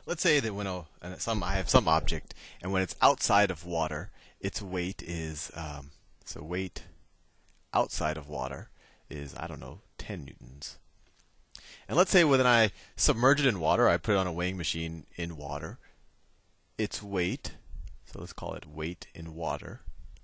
Let's say that when I have some object, and when it's outside of water, its weight is so weight outside of water is, I don't know, 10 newtons. And let's say when I submerge it in water, I put it on a weighing machine in water, its weight, so let's call it weight in water,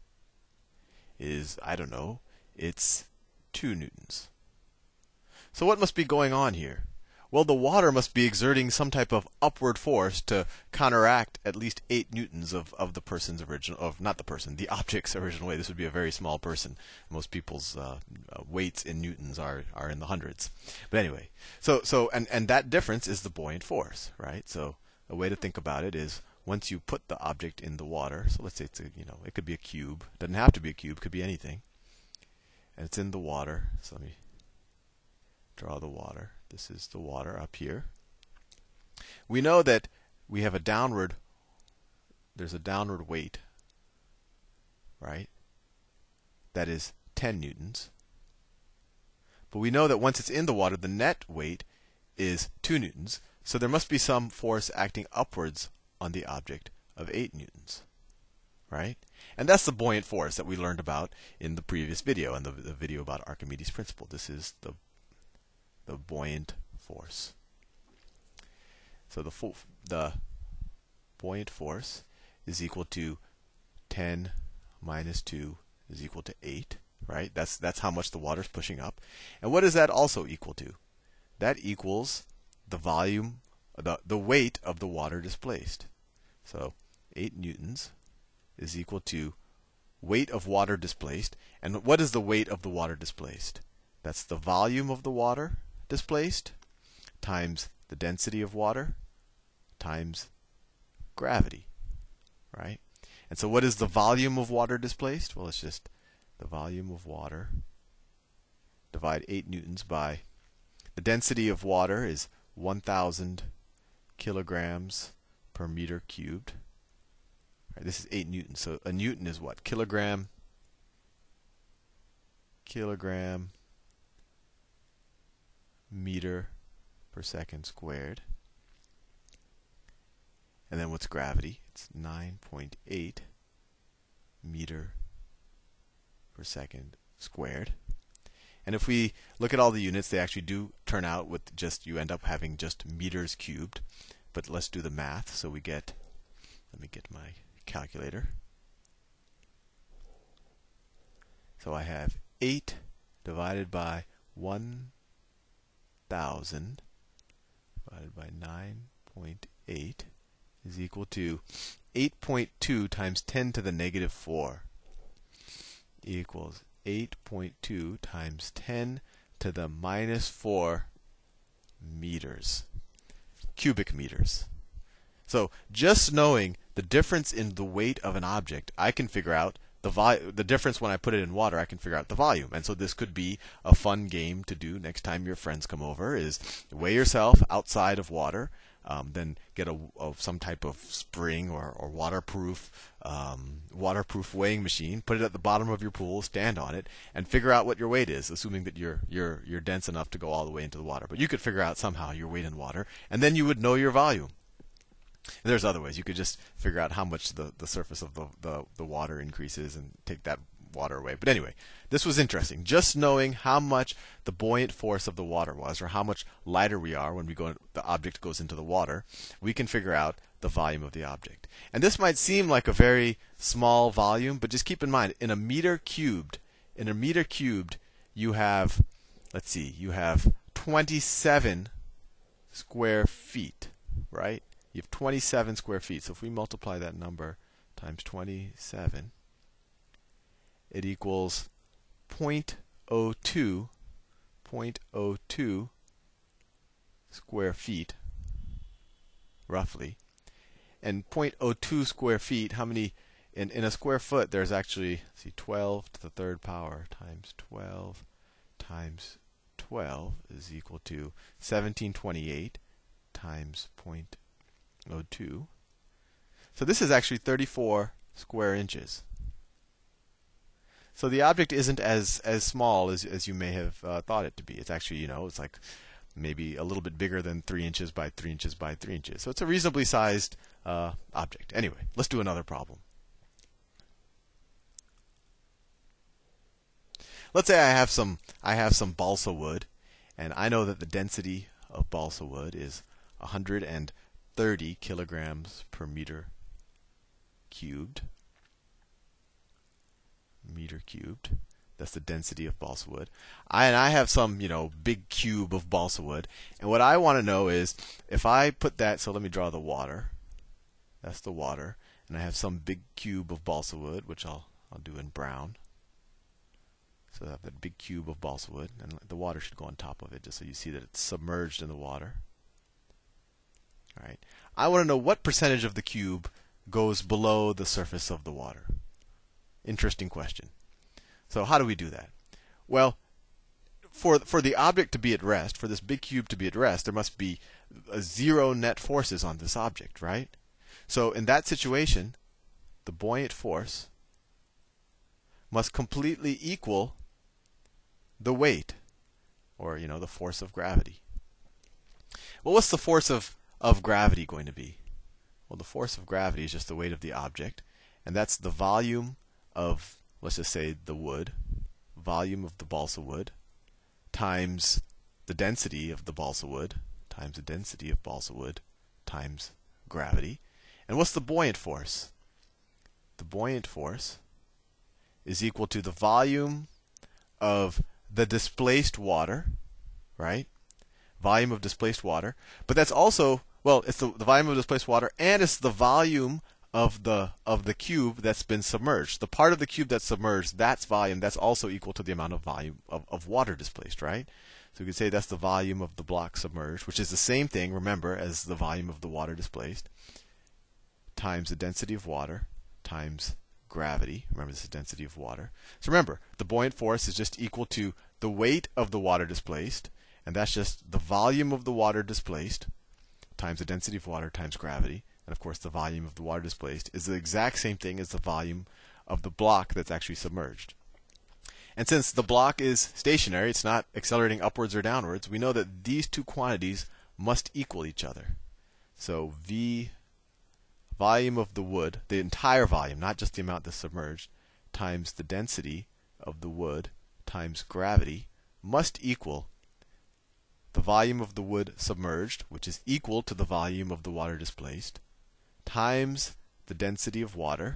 is, I don't know, it's 2 newtons. So what must be going on here? Well, the water must be exerting some type of upward force to counteract at least 8 newtons of the person's original, not the person, the object's original weight. This would be a very small person. Most people's weights in newtons are in the hundreds. But anyway, and that difference is the buoyant force, right? So a way to think about it is once you put the object in the water, so let's say it's it could be a cube. It doesn't have to be a cube, it could be anything. And it's in the water. So let me draw the water. This is the water up here. We know that we have there's a downward weight, right? That is 10 newtons. But we know that once it's in the water, the net weight is 2 newtons. So there must be some force acting upwards on the object of 8 newtons, right? And that's the buoyant force that we learned about in the previous video, and the video about Archimedes' principle. This is the buoyant force. So the buoyant force is equal to 10 minus 2 is equal to 8, right? That's how much the water's pushing up. And what is that also equal to? That equals the volume, the weight of the water displaced. So 8 newtons is equal to weight of water displaced. And what is the weight of the water displaced? That's the volume of the water displaced times the density of water times gravity, right? And so what is the volume of water displaced? Well, it's just the volume of water, divide 8 newtons by the density of water is 1,000 kilograms per meter cubed. Right, this is 8 newtons. So a newton is what? Kilogram meter per second squared. And then what's gravity? It's 9.8 meter per second squared. And if we look at all the units, they actually do turn out with just, you end up having just meters cubed. But let's do the math. So we get, let me get my calculator. So I have 8 divided by 1,000 divided by 9.8 is equal to 8.2 times 10 to the negative 4 equals 8.2 times 10 to the minus 4 meters, cubic meters. So just knowing the difference in the weight of an object, I can figure out the difference when I put it in water. I can figure out the volume. And so this could be a fun game to do next time your friends come over, is weigh yourself outside of water, then get some type of spring or waterproof weighing machine, put it at the bottom of your pool, stand on it, and figure out what your weight is, assuming that you're dense enough to go all the way into the water. But you could figure out somehow your weight in water, and then you would know your volume. And there's other ways. You could just figure out how much the surface of the water increases and take that water away. But anyway, this was interesting. Just knowing how much the buoyant force of the water was, or how much lighter we are when the object goes into the water, we can figure out the volume of the object. And this might seem like a very small volume, but just keep in mind, in a meter cubed, you have, let's see, you have 27 square feet, right? You have 27 square feet. So if we multiply that number times 27, it equals 0.02 square feet, roughly. And 0.02 square feet, how many, in a square foot, there's actually, let's see, 12 to the third power times 12 times 12 is equal to 1728 times 0.02. So this is actually 34 square inches. So the object isn't as small as you may have thought it to be. It's actually, it's like maybe a little bit bigger than 3 inches by 3 inches by 3 inches. So it's a reasonably sized object. Anyway, let's do another problem. Let's say I have some balsa wood, and I know that the density of balsa wood is 130 kilograms per meter cubed. That's the density of balsa wood. And I have some, big cube of balsa wood. And what I want to know is if I put that, so let me draw the water. That's the water. And I have some big cube of balsa wood, which I'll do in brown. So I have that big cube of balsa wood, and the water should go on top of it, just so you see that it's submerged in the water. All right. I want to know what percentage of the cube goes below the surface of the water. Interesting question. So how do we do that? Well, for the object to be at rest, for this big cube to be at rest, there must be zero net forces on this object, right? So in that situation, the buoyant force must completely equal the weight, or the force of gravity. Well, what's the force of gravity going to be? Well, the force of gravity is just the weight of the object, and that's the volume of, let's just say, the wood, volume of the balsa wood, times the density of the balsa wood, times the density of balsa wood, times gravity. And what's the buoyant force? The buoyant force is equal to the volume of the displaced water, right? Volume of displaced water. But that's also, well, it's the volume of displaced water, and it's the volume of the cube that's been submerged. The part of the cube that's submerged, that's volume, that's also equal to the amount of volume of water displaced, right? So we could say that's the volume of the block submerged, which is the same thing, remember, as the volume of the water displaced, times the density of water, times gravity. Remember, this is density of water. So remember, the buoyant force is just equal to the weight of the water displaced, and that's just the volume of the water displaced times the density of water times gravity. And of course, the volume of the water displaced is the exact same thing as the volume of the block that's actually submerged. And since the block is stationary, it's not accelerating upwards or downwards, we know that these two quantities must equal each other. So V, volume of the wood, the entire volume, not just the amount that's submerged, times the density of the wood times gravity must equal the volume of the wood submerged, which is equal to the volume of the water displaced, times the density of water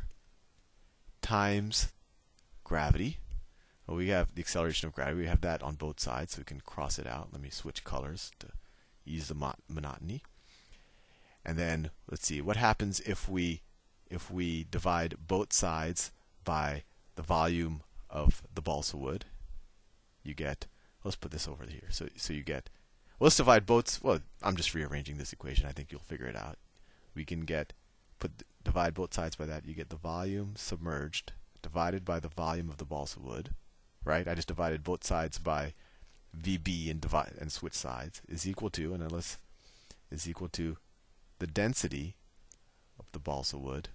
times gravity. Well, we have the acceleration of gravity. We have that on both sides, so we can cross it out. Let me switch colors to ease the monotony. And then let's see what happens if we divide both sides by the volume of the balsa wood. You get, let's put this over here. So you get, well, let's divide both. Well, I'm just rearranging this equation. I think you'll figure it out. We can get, divide both sides by that. You get the volume submerged divided by the volume of the balsa wood, right? I just divided both sides by VB and switch sides is equal to, and then is equal to the density of the balsa wood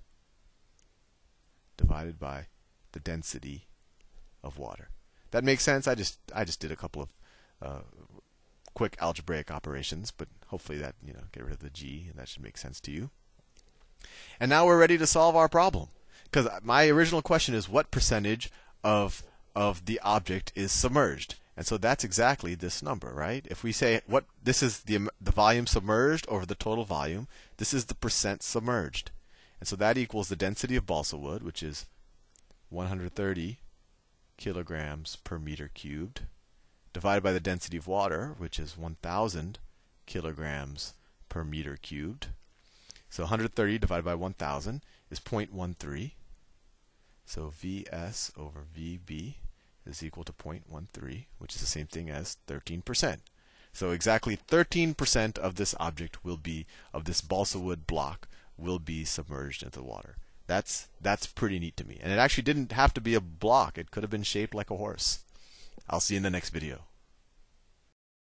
divided by the density of water. That makes sense? I just did a couple of quick algebraic operations, but hopefully that, get rid of the G, and that should make sense to you. And now we're ready to solve our problem. Because my original question is what percentage of the object is submerged? And so that's exactly this number, right? If we say this is the volume submerged over the total volume, this is the percent submerged. And so that equals the density of balsa wood, which is 130 kilograms per meter cubed, divided by the density of water, which is 1,000 kilograms per meter cubed. So 130 divided by 1,000 is 0.13. So Vs over Vb is equal to 0.13, which is the same thing as 13%. So exactly 13% of this object will be, of this balsa wood block, will be submerged into the water. That's pretty neat to me. And it actually didn't have to be a block. It could have been shaped like a horse. I'll see you in the next video.